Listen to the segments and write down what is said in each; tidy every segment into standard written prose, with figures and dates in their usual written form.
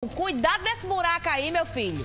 Cuidado desse buraco aí, meu filho.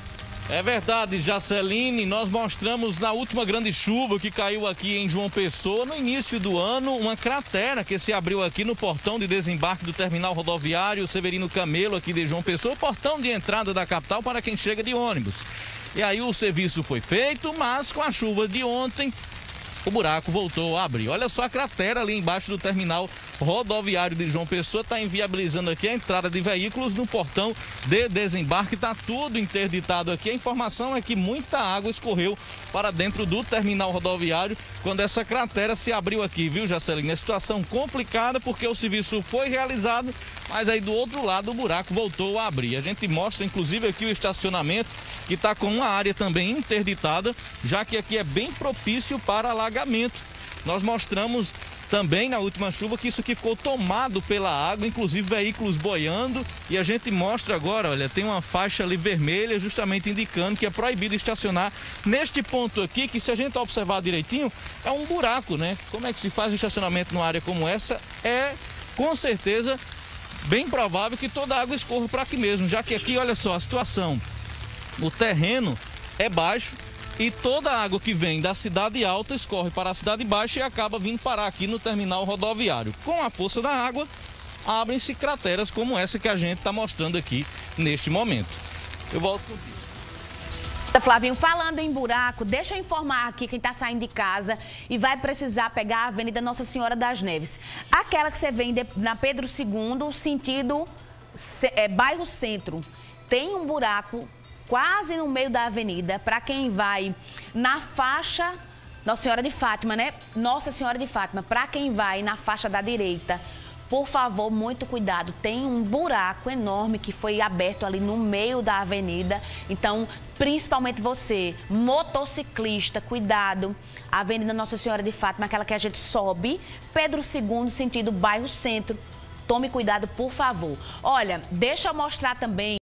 É verdade, Jaceline, nós mostramos na última grande chuva que caiu aqui em João Pessoa, no início do ano, uma cratera que se abriu aqui no portão de desembarque do terminal rodoviário Severino Camelo, aqui de João Pessoa, portão de entrada da capital para quem chega de ônibus. E aí o serviço foi feito, mas com a chuva de ontem, o buraco voltou a abrir. Olha só a cratera ali embaixo do terminal rodoviário de João Pessoa, está inviabilizando aqui a entrada de veículos no portão de desembarque, está tudo interditado aqui. A informação é que muita água escorreu para dentro do terminal rodoviário quando essa cratera se abriu aqui, viu, Jaceline? A situação complicada porque o serviço foi realizado, mas aí do outro lado o buraco voltou a abrir. A gente mostra inclusive aqui o estacionamento que está com uma área também interditada, já que aqui é bem propício para alagamento. Nós mostramos também na última chuva que isso aqui ficou tomado pela água, inclusive veículos boiando, e a gente mostra agora, olha, tem uma faixa ali vermelha justamente indicando que é proibido estacionar neste ponto aqui, que se a gente observar direitinho, é um buraco, né? Como é que se faz um estacionamento numa área como essa? É, com certeza, bem provável que toda a água escorra para aqui mesmo, já que aqui, olha só, a situação, o terreno é baixo, e toda a água que vem da cidade alta escorre para a cidade baixa e acaba vindo parar aqui no terminal rodoviário. Com a força da água, abrem-se crateras como essa que a gente está mostrando aqui neste momento. Eu volto contigo. Flavinho, falando em buraco, deixa eu informar aqui quem está saindo de casa e vai precisar pegar a Avenida Nossa Senhora das Neves. Aquela que você vem na Pedro II, sentido bairro Centro. Tem um buraco quase no meio da avenida, para quem vai na faixa Nossa Senhora de Fátima, né? Nossa Senhora de Fátima, para quem vai na faixa da direita, por favor, muito cuidado. Tem um buraco enorme que foi aberto ali no meio da avenida. Então, principalmente você, motociclista, cuidado. A Avenida Nossa Senhora de Fátima, aquela que a gente sobe, Pedro II, sentido bairro Centro. Tome cuidado, por favor. Olha, deixa eu mostrar também